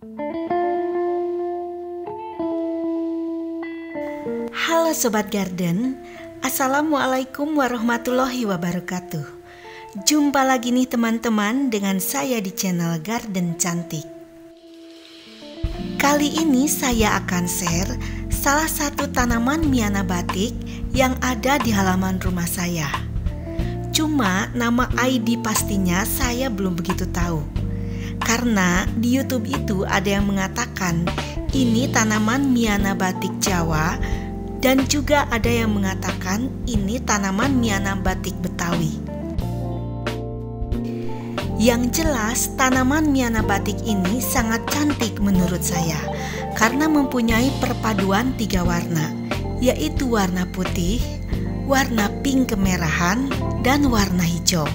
Halo Sobat Garden, Assalamualaikum warahmatullahi wabarakatuh. Jumpa lagi nih teman-teman dengan saya di channel Garden Cantik. Kali ini saya akan share salah satu tanaman Miana batik yang ada di halaman rumah saya. Cuma nama ID pastinya saya belum begitu tahu. Karena di YouTube itu ada yang mengatakan ini tanaman Miana batik Jawa, dan juga ada yang mengatakan ini tanaman Miana batik Betawi. Yang jelas tanaman Miana batik ini sangat cantik menurut saya karena mempunyai perpaduan 3 warna, yaitu warna putih, warna pink kemerahan, dan warna hijau.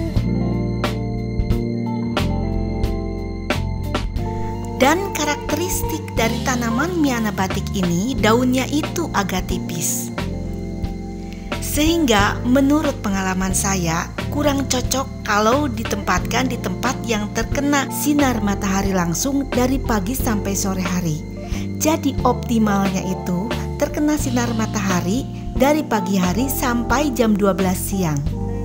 Dan karakteristik dari tanaman Miana batik ini, daunnya itu agak tipis. Sehingga menurut pengalaman saya kurang cocok kalau ditempatkan di tempat yang terkena sinar matahari langsung dari pagi sampai sore hari. Jadi optimalnya itu terkena sinar matahari dari pagi hari sampai jam 12 siang.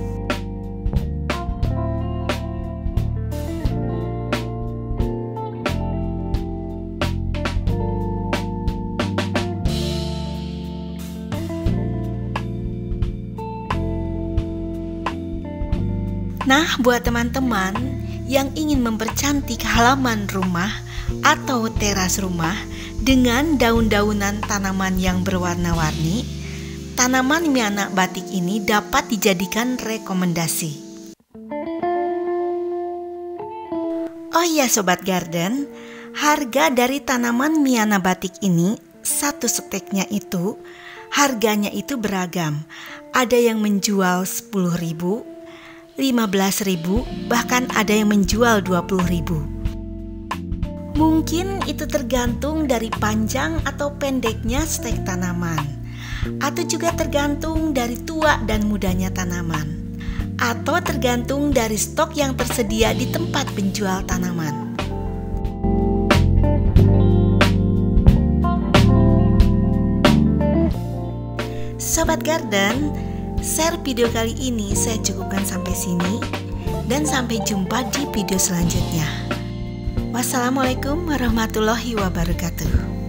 Nah, buat teman-teman yang ingin mempercantik halaman rumah atau teras rumah dengan daun-daunan tanaman yang berwarna-warni, tanaman Miana batik ini dapat dijadikan rekomendasi. Oh iya Sobat Garden, harga dari tanaman Miana batik ini, satu steknya itu, harganya itu beragam. Ada yang menjual 10.000, 15.000, bahkan ada yang menjual 20.000. Mungkin itu tergantung dari panjang atau pendeknya stek tanaman, atau juga tergantung dari tua dan mudanya tanaman, atau tergantung dari stok yang tersedia di tempat penjual tanaman. Sobat Garden, share video kali ini saya cukupkan sampai sini, dan sampai jumpa di video selanjutnya. Wassalamualaikum warahmatullahi wabarakatuh.